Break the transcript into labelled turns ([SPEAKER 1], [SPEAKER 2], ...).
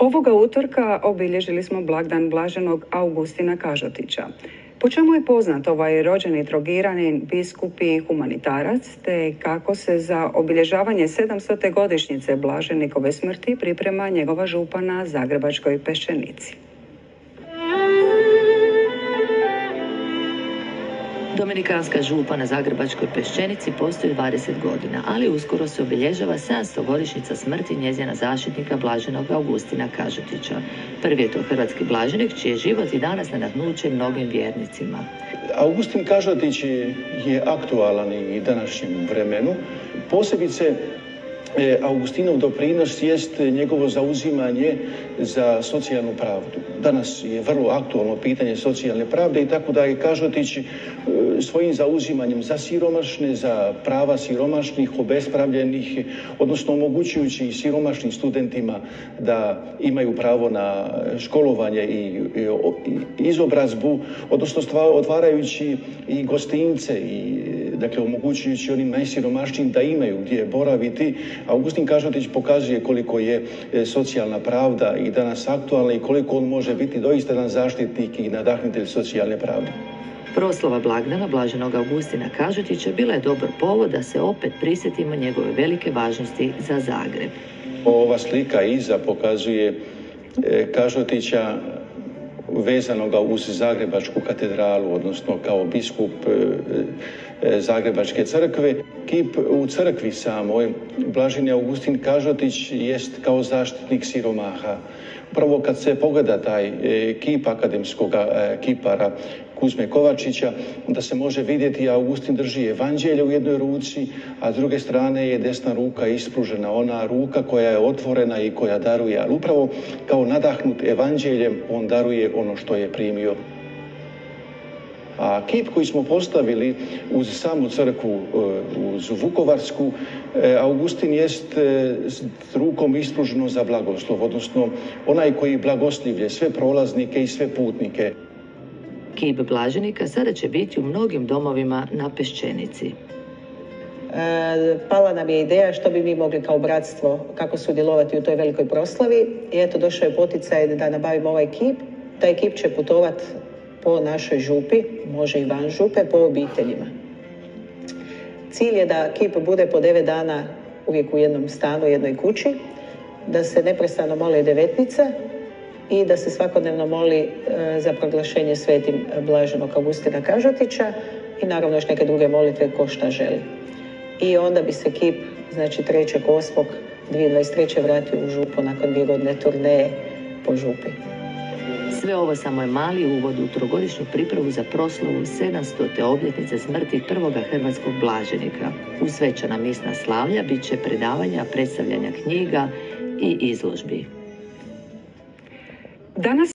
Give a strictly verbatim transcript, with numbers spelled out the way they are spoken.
[SPEAKER 1] Ovoga utorka obilježili smo blagdan blaženog Augustina Kažotića. Po čemu je poznat ovaj rođeni Trogiranin, biskup i humanitarac, te kako se za obilježavanje sedamstote godišnjice blaženikove smrti priprema njegova župa na Zagrebačkoj Peščenici.
[SPEAKER 2] Dominikanska župa na Zagrebačkoj Peščenici postoji dvadeset godina, ali uskoro se obilježava sedamstota godišnjica smrti njezina zaštitnika blaženog Augustina Kažotića. Prvi je to hrvatski blaženik čiji je život i danas nadahnuće mnogim vjernicima.
[SPEAKER 3] Augustin Kažotić je aktualan i današnjem vremenu. Posebice Augustinov doprinos jest njegovo zauzimanje za socijalnu pravdu. Danas je vrlo aktualno pitanje socijalne pravde i tako da je Kažotić svojim zauzimanjem za siromašne, za prava siromašnih, obespravljenih, odnosno omogućujući siromašnim studentima da imaju pravo na školovanje i izobrazbu, odnosno otvarajući i gostince i dakle omogućujući onim najsiromašnijim da imaju gdje boraviti. Augustin Kažotić pokazuje koliko je socijalna pravda i danas aktualna i koliko on može biti doista jedan zaštitnik i nadahnitelj socijalne pravde.
[SPEAKER 2] Proslava blagdana blaženog Augustina Kažotića bila je dobar povod da se opet prisjetimo njegove velike važnosti za Zagreb.
[SPEAKER 3] Ova slika iza pokazuje Kažotića vezanoga uz Zagrebačku katedralu, odnosno kao biskup Zagrebačke crkve. Kip u crkvi samoj, blaženi Augustin Kažotić jest kao zaštitnik siromaha. Prvo kad se pogleda taj kip akademskog kipara Kuzme Kovačića, da se može vidjeti Augustin drži evanđelje u jednoj ruci, a s druge strane je desna ruka ispružena, ona ruka koja je otvorena i koja daruje. Ali upravo kao nadahnut evanđeljem on daruje ono što je primio. A kip koji smo postavili uz samu crkvu, uz Vukovarsku, Augustin jest s rukom ispruženo za blagoslov, odnosno onaj koji blagoslivlje sve prolaznike i sve putnike.
[SPEAKER 2] Kip blaženika sada će biti u mnogim domovima na Peščenici.
[SPEAKER 4] E, pala nam je ideja što bi mi mogli kao bratstvo, kako sudjelovati u toj velikoj proslavi. I eto, došao je poticaj da nabavimo ovaj kip. Taj kip će putovat po našoj župi, može i van župe, po obiteljima. Cilj je da kip bude po devet dana uvijek u jednom stanu, jednoj kući, da se neprestano mole devetnice i da se svakodnevno moli e, za proglašenje svetim blaženog Augustina Kažotića i naravno još neke druge molitve ko šta želi. I onda bi se kip, znači trećeg osmog dvije tisuće dvadeset treće vratio u župu nakon dvije godine turneje po župi.
[SPEAKER 2] Sve ovo samo je mali uvod u trogodišnju pripravu za proslavu sedamstote obljetnice smrti prvoga hrvatskog blaženika. Uz svečana misna slavlja bit će predavanja, predstavljanja knjiga i izložbi.
[SPEAKER 1] Danas